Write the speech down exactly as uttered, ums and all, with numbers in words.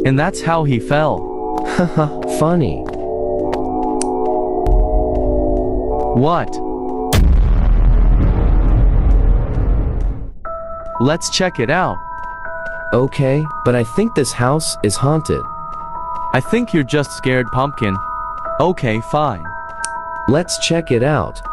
And that's how he fell. Haha, funny. What? Let's check it out. Okay, but I think this house is haunted. I think you're just scared, Pumpkin. Okay, fine. Let's check it out.